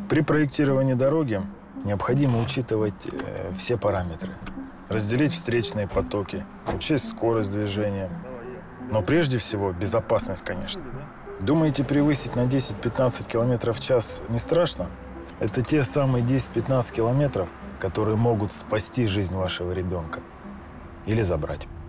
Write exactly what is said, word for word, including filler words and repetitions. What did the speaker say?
При проектировании дороги необходимо учитывать э, все параметры. Разделить встречные потоки, учесть скорость движения. Но прежде всего безопасность, конечно. Думаете, превысить на десять-пятнадцать километров в час не страшно? Это те самые десять-пятнадцать километров, которые могут спасти жизнь вашего ребенка или забрать.